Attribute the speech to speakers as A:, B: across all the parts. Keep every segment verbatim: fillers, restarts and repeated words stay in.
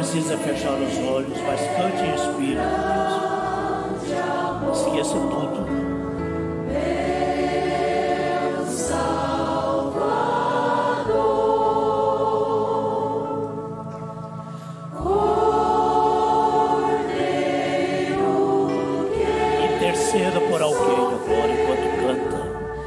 A: precisa fechar os olhos, mas cante em espírito mesmo. Esqueça tudo. Interceda por alguém agora enquanto canta.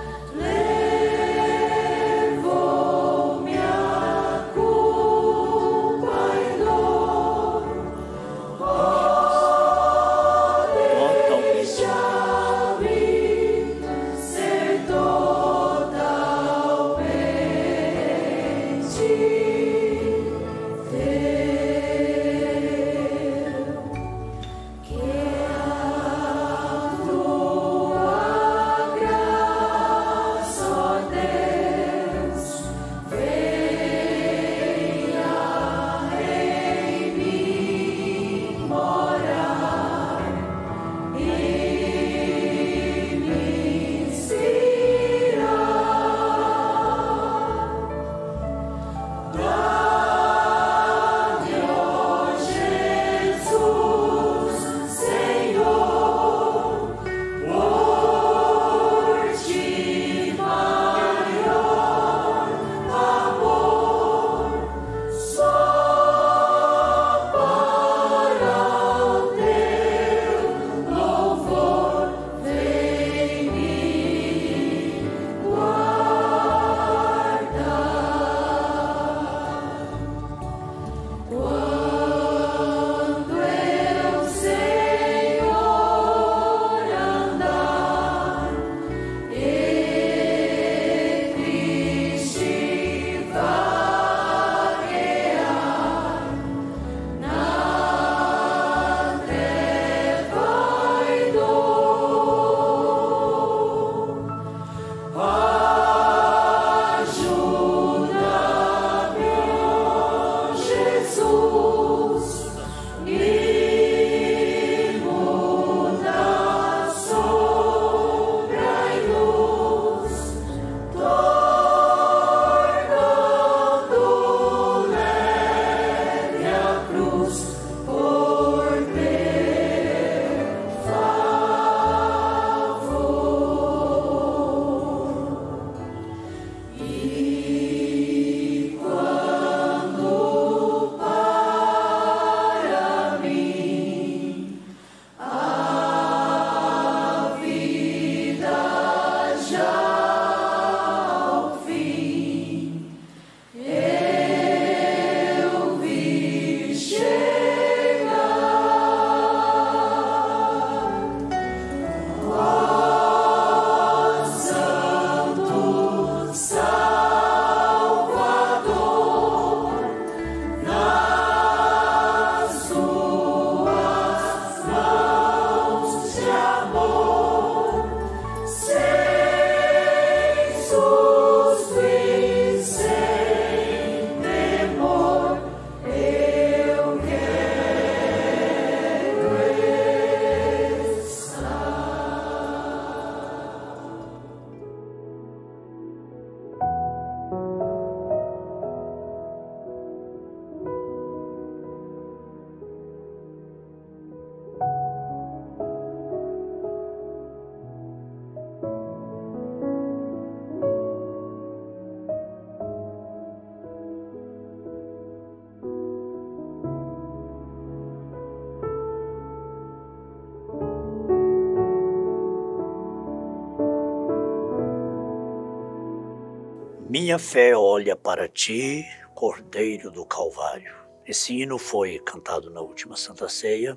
A: Minha fé olha para ti, Cordeiro do Calvário. Esse hino foi cantado na última Santa Ceia.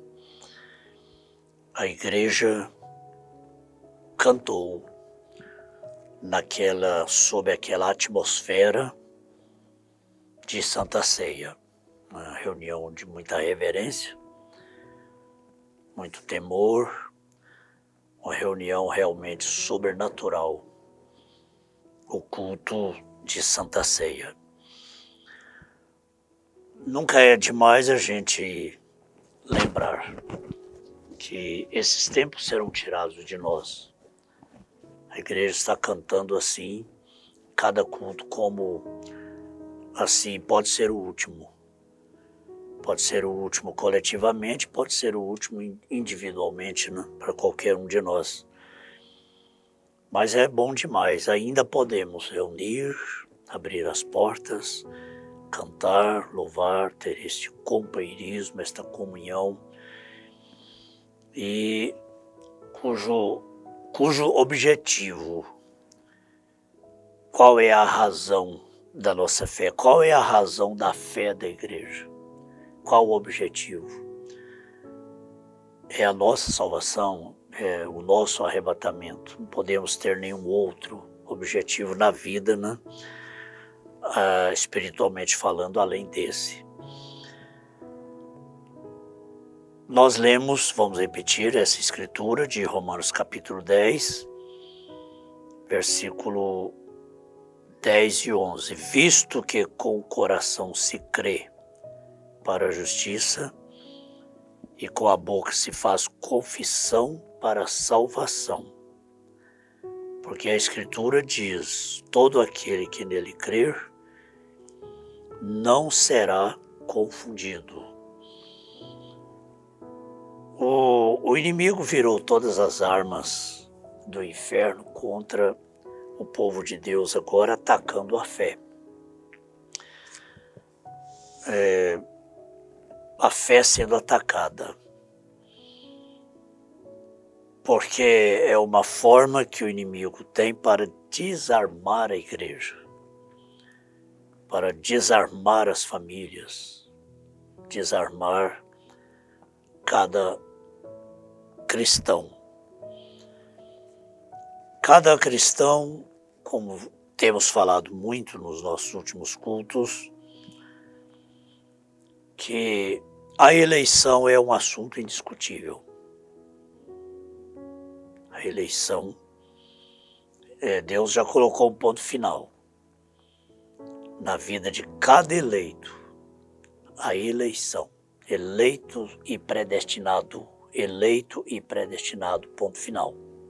A: A igreja cantou naquela, sob aquela atmosfera de Santa Ceia. Uma reunião de muita reverência, muito temor, uma reunião realmente sobrenatural, o culto de Santa Ceia. Nunca é demais a gente lembrar que esses tempos serão tirados de nós. A igreja está cantando assim, cada culto como assim, pode ser o último. Pode ser o último coletivamente, pode ser o último individualmente, né? Para qualquer um de nós. Mas é bom demais, ainda podemos reunir, abrir as portas, cantar, louvar, ter este companheirismo, esta comunhão, e cujo, cujo objetivo, qual é a razão da nossa fé? Qual é a razão da fé da igreja? Qual o objetivo? É a nossa salvação, é o nosso arrebatamento. Não podemos ter nenhum outro objetivo na vida, né? Ah, espiritualmente falando, além desse. Nós lemos, vamos repetir, essa escritura de Romanos capítulo dez, versículo dez e onze. Visto que com o coração se crê para a justiça e com a boca se faz confissão para a salvação. Porque a escritura diz, todo aquele que nele crer não será confundido. O, o inimigo virou todas as armas do inferno contra o povo de Deus, agora atacando a fé. É, a fé sendo atacada. Porque é uma forma que o inimigo tem para desarmar a igreja, para desarmar as famílias, desarmar cada cristão. Cada cristão, como temos falado muito nos nossos últimos cultos, que a eleição é um assunto indiscutível. A eleição, é, Deus já colocou um ponto final na vida de cada eleito. A eleição, eleito e predestinado, eleito e predestinado, ponto final.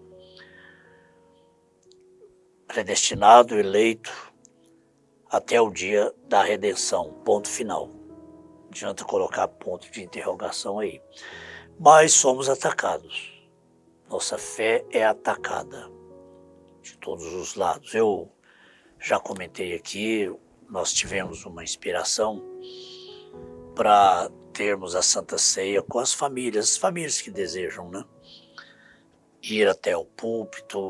A: Predestinado, eleito, até o dia da redenção, ponto final. Não adianta colocar ponto de interrogação aí. Mas somos atacados. Nossa fé é atacada de todos os lados. Eu já comentei aqui, nós tivemos uma inspiração para termos a Santa Ceia com as famílias, as famílias que desejam, né? Ir até o púlpito.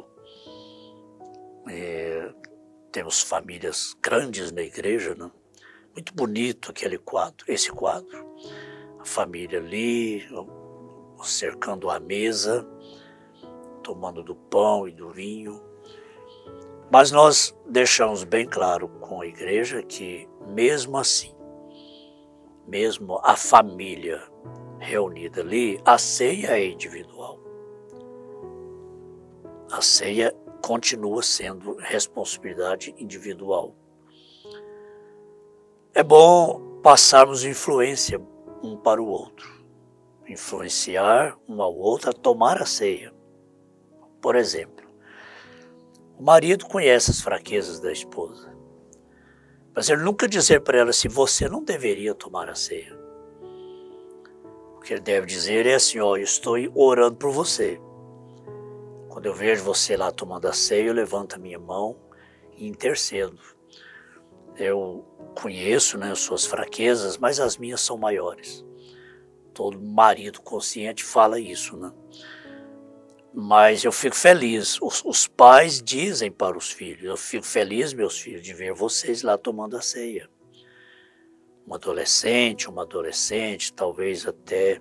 A: É, temos famílias grandes na igreja, né? Muito bonito aquele quadro, esse quadro. A família ali, cercando a mesa, tomando do pão e do vinho. Mas nós deixamos bem claro com a igreja que, mesmo assim, mesmo a família reunida ali, a ceia é individual. A ceia continua sendo responsabilidade individual. É bom passarmos influência um para o outro. Influenciar um ao outro a tomar a ceia. Por exemplo, o marido conhece as fraquezas da esposa, mas ele nunca dizer para ela assim, você não deveria tomar a ceia. O que ele deve dizer é assim, ó, eu estou orando por você. Quando eu vejo você lá tomando a ceia, eu levanto a minha mão e intercedo. Eu conheço, né, as suas fraquezas, mas as minhas são maiores. Todo marido consciente fala isso, né? Mas eu fico feliz, os, os pais dizem para os filhos, eu fico feliz, meus filhos, de ver vocês lá tomando a ceia. Um adolescente, uma adolescente, talvez até,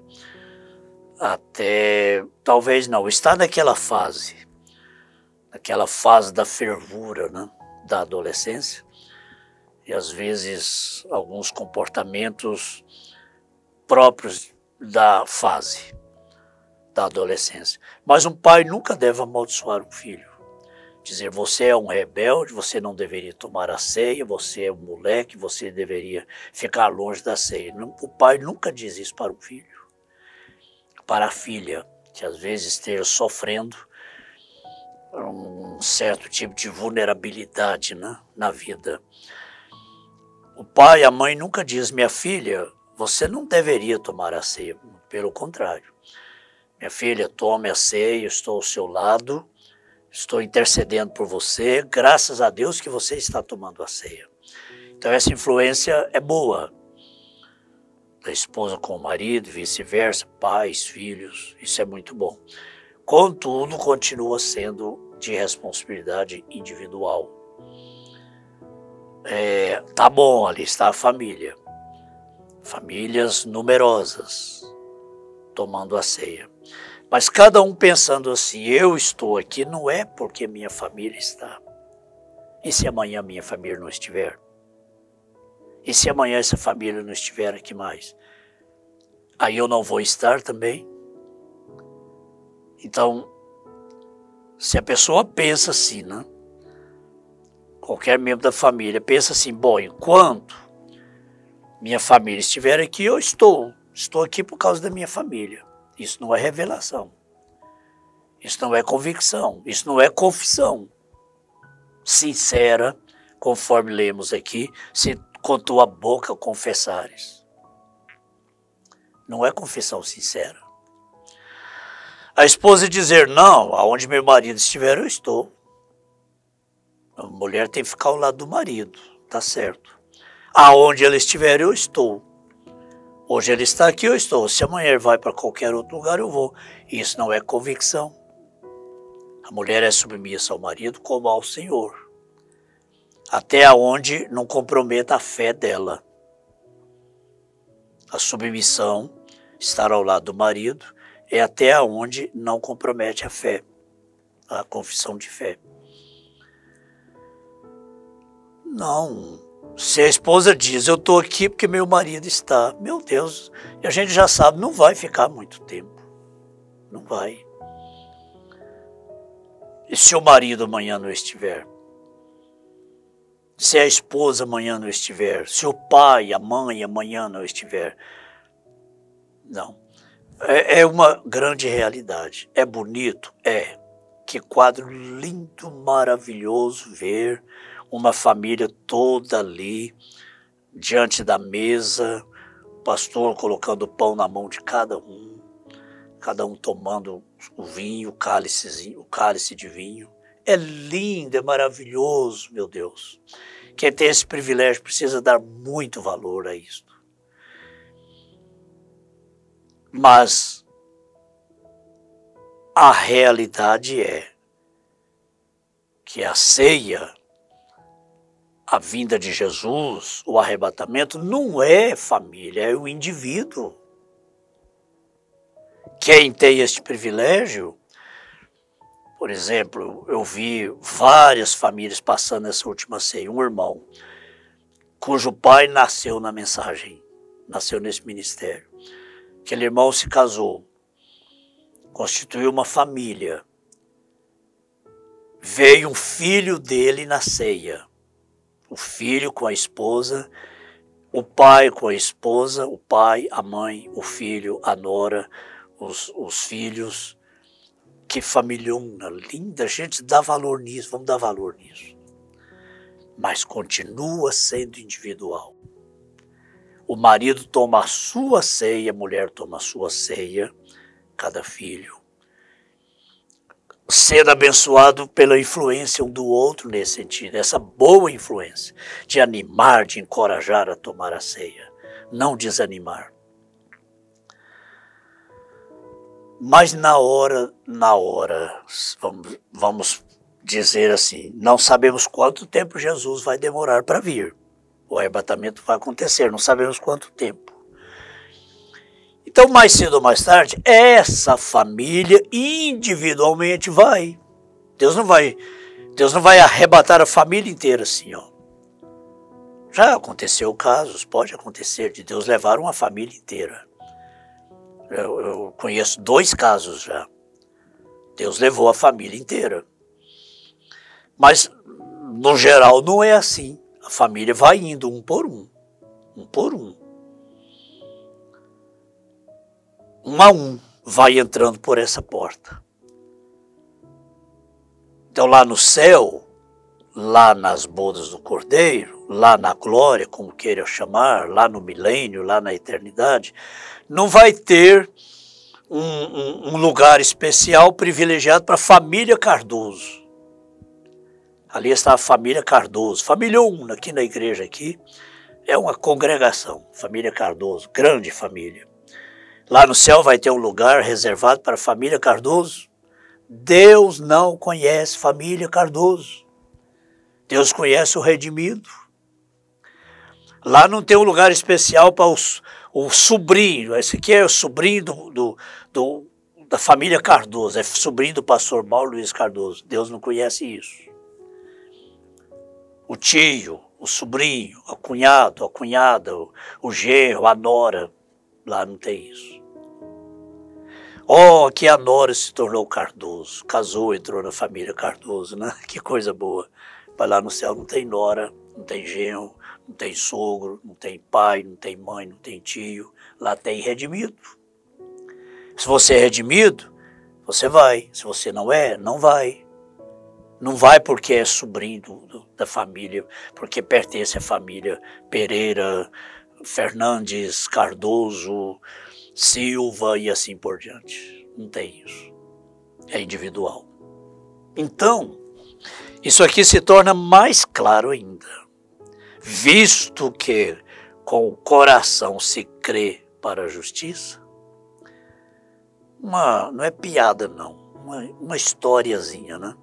A: até, talvez não, está naquela fase, naquela fase da fervura, né, da adolescência, e às vezes alguns comportamentos próprios da fase da adolescência. Mas um pai nunca deve amaldiçoar um filho. Dizer, você é um rebelde, você não deveria tomar a ceia, você é um moleque, você deveria ficar longe da ceia. O pai nunca diz isso para o filho. Para a filha, que às vezes esteja sofrendo um certo tipo de vulnerabilidade, né, na vida. O pai, a mãe nunca diz, minha filha, você não deveria tomar a ceia, pelo contrário. Minha filha, tome a ceia, estou ao seu lado, estou intercedendo por você, graças a Deus que você está tomando a ceia. Então essa influência é boa, da esposa com o marido, vice-versa, pais, filhos, isso é muito bom. Contudo, continua sendo de responsabilidade individual. É, tá bom, ali está a família, famílias numerosas, tomando a ceia. Mas cada um pensando assim, eu estou aqui, não é porque minha família está. E se amanhã minha família não estiver? E se amanhã essa família não estiver aqui mais? Aí eu não vou estar também? Então, se a pessoa pensa assim, né? Qualquer membro da família pensa assim, bom, enquanto minha família estiver aqui, eu estou. Estou aqui por causa da minha família. Isso não é revelação. Isso não é convicção. Isso não é confissão sincera, conforme lemos aqui, se com tua boca confessares. Não é confissão sincera. A esposa dizer, não, aonde meu marido estiver, eu estou. A mulher tem que ficar ao lado do marido, tá certo. Aonde ela estiver, eu estou. Hoje ele está aqui, eu estou. Se amanhã ele vai para qualquer outro lugar, eu vou. Isso não é convicção. A mulher é submissa ao marido como ao Senhor. Até onde não comprometa a fé dela. A submissão, estar ao lado do marido, é até onde não compromete a fé, a confissão de fé. Não. Se a esposa diz, eu estou aqui porque meu marido está, meu Deus, e a gente já sabe, não vai ficar muito tempo. Não vai. E se o marido amanhã não estiver? Se a esposa amanhã não estiver? Se o pai, a mãe amanhã não estiver? Não. É, é uma grande realidade. É bonito? É. Que quadro lindo, maravilhoso ver uma família toda ali, diante da mesa, o pastor colocando o pão na mão de cada um, cada um tomando o vinho, o cálicezinho, o cálice de vinho. É lindo, é maravilhoso, meu Deus. Quem tem esse privilégio precisa dar muito valor a isso. Mas a realidade é que a ceia, a vinda de Jesus, o arrebatamento, não é família, é o indivíduo. Quem tem este privilégio, por exemplo, eu vi várias famílias passando essa última ceia. Um irmão, cujo pai nasceu na mensagem, nasceu nesse ministério. Aquele irmão se casou, constituiu uma família. Veio um filho dele na ceia. O filho com a esposa, o pai com a esposa, o pai, a mãe, o filho, a nora, os, os filhos. Que familhona linda, a gente dá valor nisso, vamos dar valor nisso. Mas continua sendo individual. O marido toma a sua ceia, a mulher toma a sua ceia, cada filho. Sendo abençoado pela influência um do outro nesse sentido, essa boa influência de animar, de encorajar a tomar a ceia, não desanimar. Mas na hora, na hora, vamos, vamos dizer assim, não sabemos quanto tempo Jesus vai demorar para vir. O arrebatamento vai acontecer, não sabemos quanto tempo. Então, mais cedo ou mais tarde, essa família individualmente vai. Deus não vai, Deus não vai arrebatar a família inteira assim, ó. Já aconteceu casos, pode acontecer, de Deus levar uma família inteira. Eu, eu conheço dois casos já. Deus levou a família inteira. Mas, no geral, não é assim. A família vai indo um por um. Um por um. Um a um vai entrando por essa porta. Então lá no céu, lá nas bodas do Cordeiro, lá na glória, como queira chamar, lá no milênio, lá na eternidade, não vai ter um, um, um lugar especial privilegiado para a família Cardoso. Ali está a família Cardoso, família Una, aqui na igreja aqui, é uma congregação, família Cardoso, grande família. Lá no céu vai ter um lugar reservado para a família Cardoso. Deus não conhece família Cardoso. Deus conhece o redimido. Lá não tem um lugar especial para os, o sobrinho. Esse aqui é o sobrinho do, do, do, da família Cardoso. É sobrinho do pastor Paulo Luiz Cardoso. Deus não conhece isso. O tio, o sobrinho, o cunhado, a cunhada, o, o genro, a nora. Lá não tem isso. Oh, que a nora se tornou Cardoso. Casou, entrou na família Cardoso, né? Que coisa boa. Mas lá no céu não tem nora, não tem genro, não tem sogro, não tem pai, não tem mãe, não tem tio. Lá tem redimido. Se você é redimido, você vai. Se você não é, não vai. Não vai porque é sobrinho do, do, da família, porque pertence à família Pereira, Fernandes, Cardoso, Silva e assim por diante. Não tem isso. É individual. Então, isso aqui se torna mais claro ainda. Visto que com o coração se crê para a justiça, uma, não é piada não, uma, uma historiazinha, né?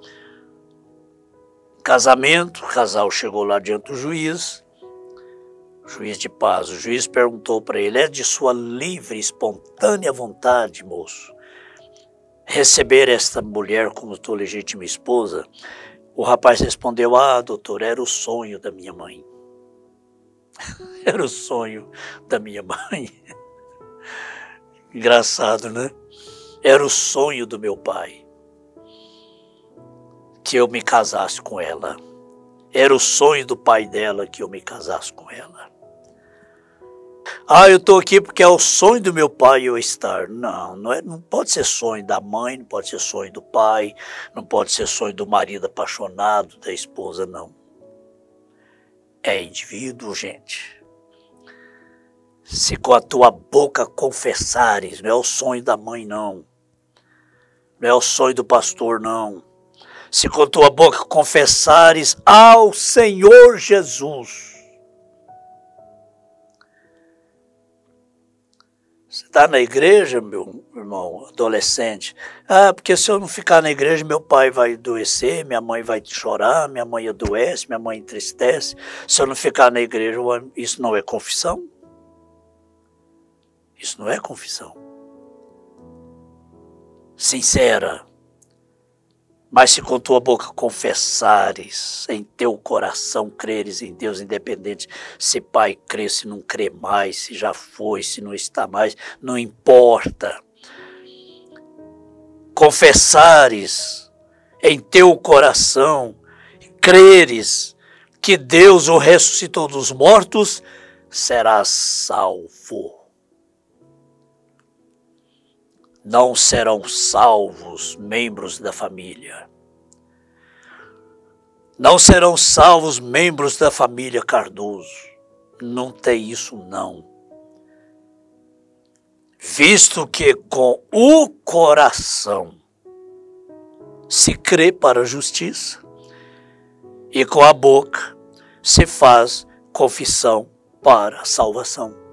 A: Casamento, o casal chegou lá diante do juiz, juiz de paz. O juiz perguntou para ele: é de sua livre, espontânea vontade, moço, receber esta mulher como tua legítima esposa? O rapaz respondeu: ah, doutor, era o sonho da minha mãe. Era o sonho da minha mãe. Engraçado, né? Era o sonho do meu pai que eu me casasse com ela. Era o sonho do pai dela que eu me casasse com ela. Ah, eu estou aqui porque é o sonho do meu pai eu estar. Não, não, é, não pode ser sonho da mãe, não pode ser sonho do pai, não pode ser sonho do marido apaixonado, da esposa, não. É indivíduo, gente. Se com a tua boca confessares, não é o sonho da mãe, não. Não é o sonho do pastor, não. Se com a tua boca confessares ao Senhor Jesus. Você está na igreja, meu irmão, adolescente? Ah, porque se eu não ficar na igreja, meu pai vai adoecer, minha mãe vai chorar, minha mãe adoece, minha mãe entristece. Se eu não ficar na igreja, isso não é confissão? Isso não é confissão. Sincera. Mas se com tua boca confessares, em teu coração creres em Deus, independente se pai crê, se não crê mais, se já foi, se não está mais, não importa. Confessares em teu coração, creres que Deus o ressuscitou dos mortos, serás salvo. Não serão salvos membros da família. Não serão salvos membros da família Cardoso. Não tem isso, não. Visto que com o coração se crê para a justiça e com a boca se faz confissão para a salvação.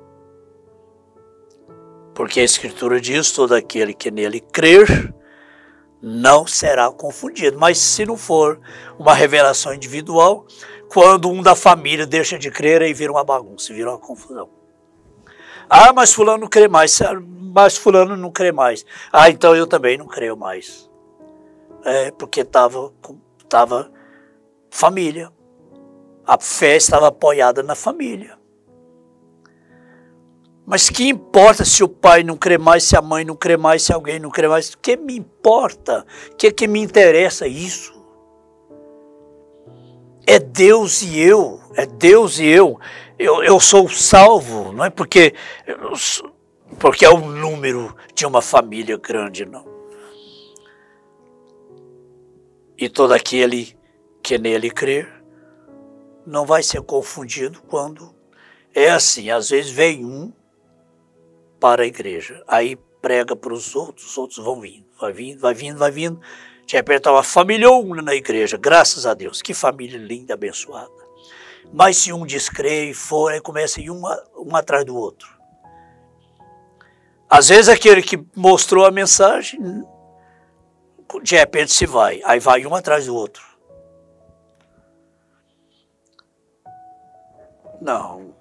A: Porque a Escritura diz: todo aquele que nele crer não será confundido. Mas se não for uma revelação individual, quando um da família deixa de crer, aí vira uma bagunça, vira uma confusão. Ah, mas fulano não crê mais, mas fulano não crê mais. Ah, então eu também não creio mais. É, porque estava tava família. A fé estava apoiada na família. Mas que importa se o pai não crê mais, se a mãe não crê mais, se alguém não crê mais? O que me importa? O que, que me interessa isso? É Deus e eu, é Deus e eu. Eu, eu sou salvo, não é porque, porque é o número de uma família grande, não. E todo aquele que nele crer não vai ser confundido quando é assim. Às vezes vem um para a igreja, aí prega para os outros, os outros vão vindo, vai vindo, vai vindo, vai vindo. De repente está uma família una na igreja, graças a Deus, que família linda, abençoada. Mas se um descrer e for, aí começa a ir um, um atrás do outro. Às vezes aquele que mostrou a mensagem, de repente se vai, aí vai um atrás do outro. Não.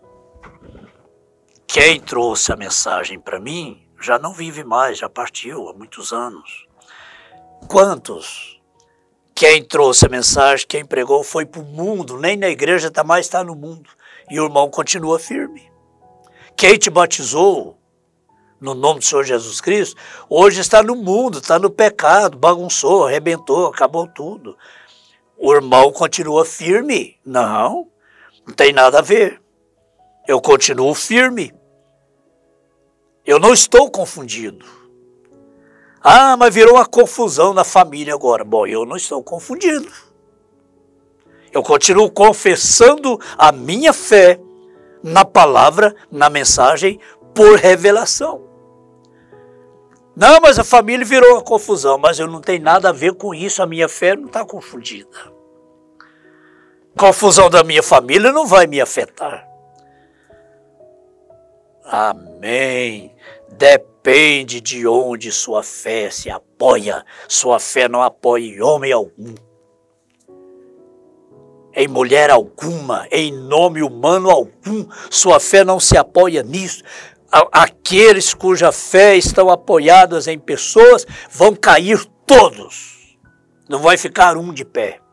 A: Quem trouxe a mensagem para mim já não vive mais, já partiu há muitos anos. Quantos? Quem trouxe a mensagem, quem pregou foi para o mundo, nem na igreja está mais, está no mundo. E o irmão continua firme. Quem te batizou no nome do Senhor Jesus Cristo, hoje está no mundo, está no pecado, bagunçou, arrebentou, acabou tudo. O irmão continua firme? Não, não tem nada a ver. Eu continuo firme. Eu não estou confundido. Ah, mas virou uma confusão na família agora. Bom, eu não estou confundido. Eu continuo confessando a minha fé na palavra, na mensagem, por revelação. Não, mas a família virou uma confusão, mas eu não tenho nada a ver com isso, a minha fé não está confundida. Confusão da minha família não vai me afetar. Amém. Depende de onde sua fé se apoia. Sua fé não apoia em homem algum, em mulher alguma, em nome humano algum. Sua fé não se apoia nisso. Aqueles cuja fé estão apoiadas em pessoas vão cair todos. Não vai ficar um de pé.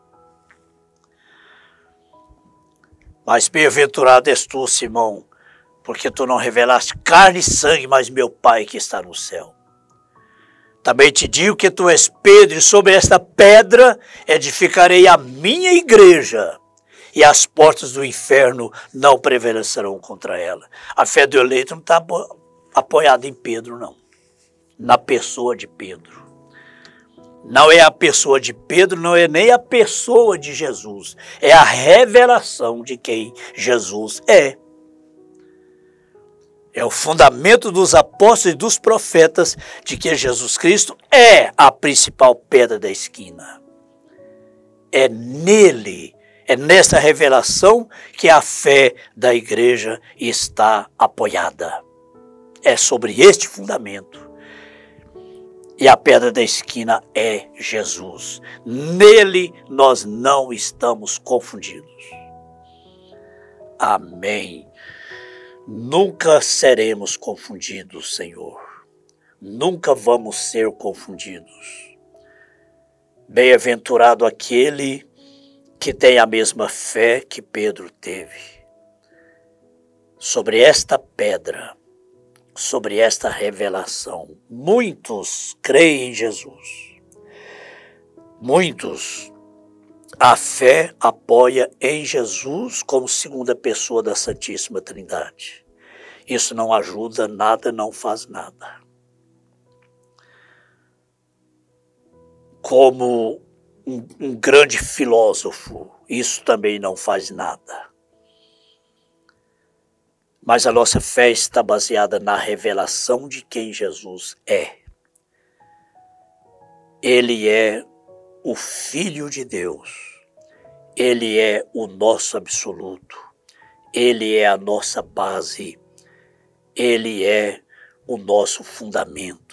A: Mas bem-aventurado és tu, Simão, porque tu não revelaste carne e sangue, mas meu Pai que está no céu. Também te digo que tu és Pedro, e sobre esta pedra edificarei a minha igreja, e as portas do inferno não prevalecerão contra ela. A fé do eleito não está apoiada em Pedro, não. Na pessoa de Pedro. Não é a pessoa de Pedro, não é nem a pessoa de Jesus. É a revelação de quem Jesus é. É o fundamento dos apóstolos e dos profetas de que Jesus Cristo é a principal pedra da esquina. É nele, é nessa revelação que a fé da igreja está apoiada. É sobre este fundamento. E a pedra da esquina é Jesus. Nele nós não estamos confundidos. Amém. Nunca seremos confundidos, Senhor. Nunca vamos ser confundidos. Bem-aventurado aquele que tem a mesma fé que Pedro teve. Sobre esta pedra, sobre esta revelação, muitos creem em Jesus. Muitos. A fé apoia em Jesus como segunda pessoa da Santíssima Trindade. Isso não ajuda nada, não faz nada. Como um, um grande filósofo, isso também não faz nada. Mas a nossa fé está baseada na revelação de quem Jesus é. Ele é o Filho de Deus. Ele é o nosso absoluto. Ele é a nossa base. Ele é o nosso fundamento.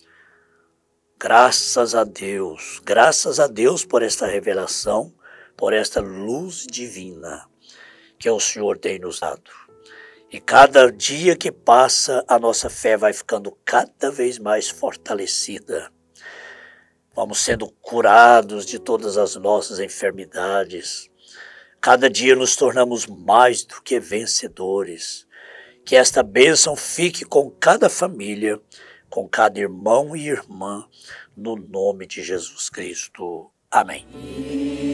A: Graças a Deus, graças a Deus por esta revelação, por esta luz divina que o Senhor tem nos dado. E cada dia que passa, a nossa fé vai ficando cada vez mais fortalecida. Vamos sendo curados de todas as nossas enfermidades. Cada dia nos tornamos mais do que vencedores. Que esta bênção fique com cada família, com cada irmão e irmã, no nome de Jesus Cristo. Amém.